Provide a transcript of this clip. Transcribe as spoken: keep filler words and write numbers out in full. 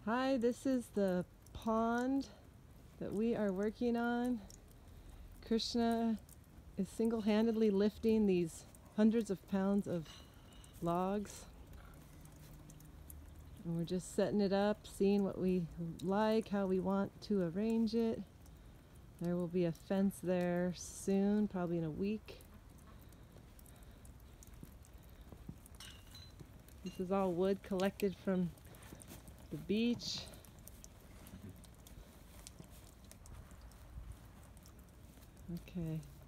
Hi, this is the pond that we are working on. Krishna is single-handedly lifting these hundreds of pounds of logs. And we're just setting it up, seeing what we like, how we want to arrange it. There will be a fence there soon, probably in a week. This is all wood collected from the beach. Okay.